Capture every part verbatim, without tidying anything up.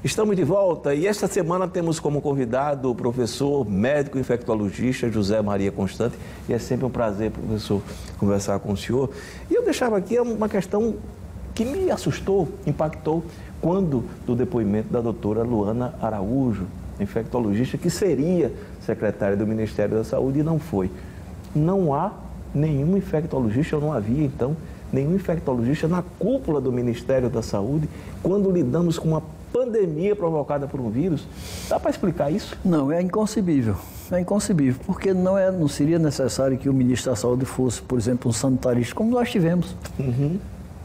Estamos de volta e esta semana temos como convidado o professor médico infectologista José Maria Constante. E é sempre um prazer, professor, conversar com o senhor. E eu deixava aqui uma questão que me assustou, impactou, quando do depoimento da doutora Luana Araújo, infectologista, que seria secretária do Ministério da Saúde e não foi. Não há nenhum infectologista, ou não havia então, nenhum infectologista na cúpula do Ministério da Saúde quando lidamos com uma pandemia provocada por um vírus. Dá para explicar isso? Não, é inconcebível. É inconcebível, porque não, é, não seria necessário que o ministro da Saúde fosse, por exemplo, um sanitarista, como nós tivemos. Uhum.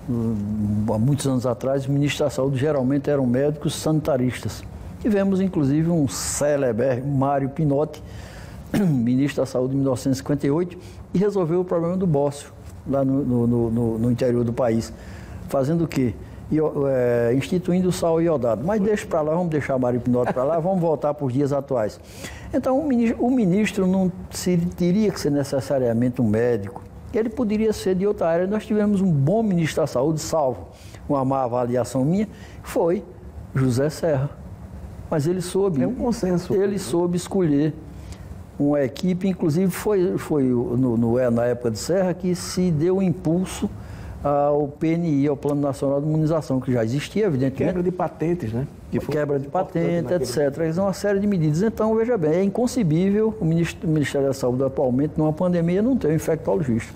Há muitos anos atrás, o ministro da Saúde geralmente eram médicos sanitaristas. Tivemos, inclusive, um célebre Mário Pinotti, ministro da Saúde em mil novecentos e cinquenta e oito, e resolveu o problema do bócio, lá no, no, no, no interior do país. Fazendo o quê? E, é, instituindo o sal iodado. Mas deixa para lá, vamos deixar Mário Pinotti para lá, vamos voltar para os dias atuais. Então, o ministro, o ministro não se, teria que ser necessariamente um médico, ele poderia ser de outra área. Nós tivemos um bom ministro da Saúde, salvo uma má avaliação minha, foi José Serra. Mas ele soube... É um consenso. Ele soube escolher uma equipe, inclusive foi, foi no, no, na época de Serra que se deu um impulso ao P N I, ao Plano Nacional de Imunização, que já existia, evidentemente. Quebra de patentes, né? Que foi quebra de patente, etcétera. É uma série de medidas. Então, veja bem, é inconcebível o Ministério da Saúde atualmente, numa pandemia, não ter um infectologista.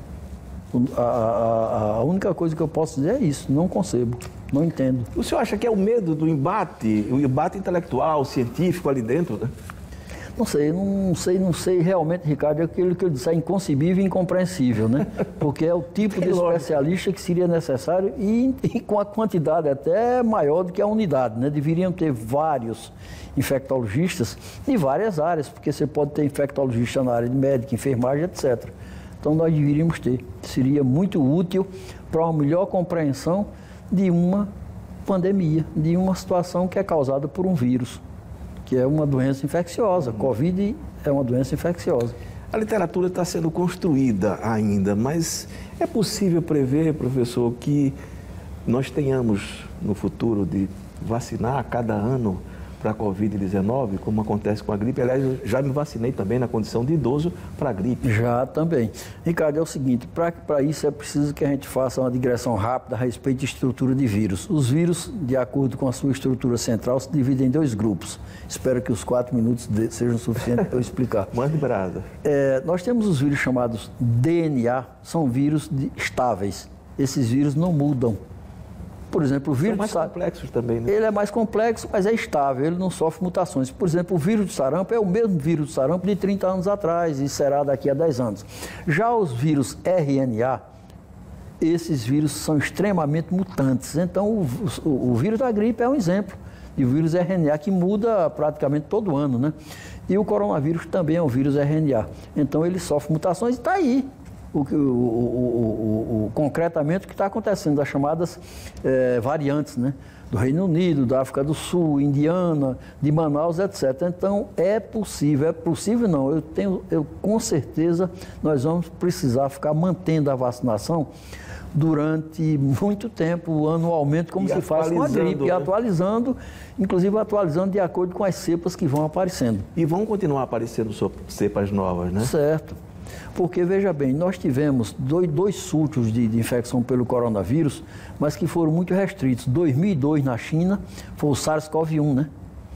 A, a, a única coisa que eu posso dizer é isso, não concebo, não entendo. O senhor acha que é o medo do embate, o embate intelectual, científico ali dentro, né? Não sei, não sei, não sei realmente, Ricardo, é aquilo que eu disse, é inconcebível e incompreensível, né? Porque é o tipo de especialista que seria necessário e, e com a quantidade até maior do que a unidade, né? Deveriam ter vários infectologistas de várias áreas, porque você pode ter infectologista na área de médica, enfermagem, etcétera. Então nós deveríamos ter. Seria muito útil para uma melhor compreensão de uma pandemia, de uma situação que é causada por um vírus, que é uma doença infecciosa. Uhum. Covid é uma doença infecciosa. A literatura está sendo construída ainda, mas é possível prever, professor, que nós tenhamos no futuro de vacinar a cada ano para a Covid dezenove, como acontece com a gripe? Aliás, eu já me vacinei também na condição de idoso para a gripe. Já também. Ricardo, é o seguinte, para isso é preciso que a gente faça uma digressão rápida a respeito de estrutura de vírus. Os vírus, de acordo com a sua estrutura central, se dividem em dois grupos. Espero que os quatro minutos de, sejam suficientes para eu explicar. Mande brasa. É, nós temos os vírus chamados D N A, são vírus de, estáveis. Esses vírus não mudam. Por exemplo, o vírus... São mais complexos também, né? Ele é mais complexo, mas é estável, ele não sofre mutações. Por exemplo, o vírus do sarampo é o mesmo vírus do sarampo de trinta anos atrás e será daqui a dez anos. Já os vírus R N A, esses vírus são extremamente mutantes. Então, o, o, o vírus da gripe é um exemplo de vírus R N A que muda praticamente todo ano, né? E o coronavírus também é um vírus R N A. Então, ele sofre mutações e está aí. O, o, o, o, o, concretamente o que está acontecendo, as chamadas é, variantes, né? Do Reino Unido, da África do Sul, Indiana, de Manaus, etcétera. Então, é possível, é possível não, eu tenho, eu, com certeza nós vamos precisar ficar mantendo a vacinação durante muito tempo, anualmente, como e se faz com a gripe, né? E atualizando, inclusive atualizando de acordo com as cepas que vão aparecendo. E vão continuar aparecendo cepas novas, né? Certo. Porque, veja bem, nós tivemos dois, dois surtos de, de infecção pelo coronavírus, mas que foram muito restritos. dois mil e dois na China foi o SARS-CoV um, né?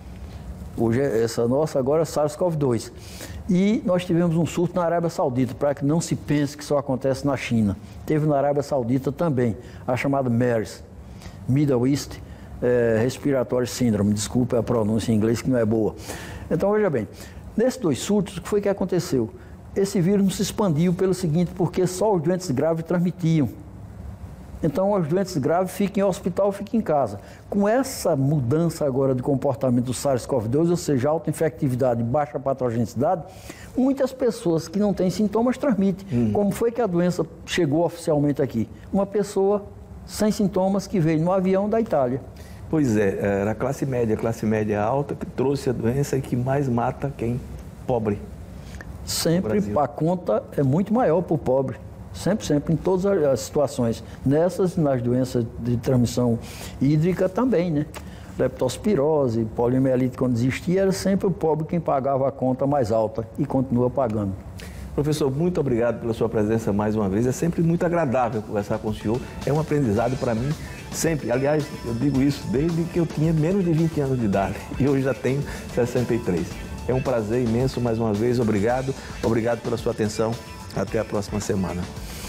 Hoje é essa nossa, agora é SARS-CoV dois. E nós tivemos um surto na Arábia Saudita, para que não se pense que só acontece na China. Teve na Arábia Saudita também, a chamada MERS, Middle East é, Respiratory Syndrome, desculpa a pronúncia em inglês que não é boa. Então, veja bem, nesses dois surtos, o que foi que aconteceu? Esse vírus não se expandiu pelo seguinte, porque só os doentes graves transmitiam. Então, os doentes graves ficam em hospital, ficam em casa. Com essa mudança agora de comportamento do SARS-CoV dois, ou seja, alta infectividade e baixa patogenicidade, muitas pessoas que não têm sintomas transmitem. Hum. Como foi que a doença chegou oficialmente aqui? Uma pessoa sem sintomas que veio no avião da Itália. Pois é, era a classe média, a classe média alta que trouxe a doença e que mais mata quem pobre. Sempre a conta é muito maior para o pobre. Sempre, sempre, em todas as situações. Nessas, nas doenças de transmissão hídrica também, né? leptospirose, poliomielite, quando existia, era sempre o pobre quem pagava a conta mais alta e continua pagando. Professor, muito obrigado pela sua presença mais uma vez. É sempre muito agradável conversar com o senhor. É um aprendizado para mim sempre. Aliás, eu digo isso desde que eu tinha menos de vinte anos de idade e hoje já tenho sessenta e três. É um prazer imenso mais uma vez. Obrigado. Obrigado pela sua atenção. Até a próxima semana.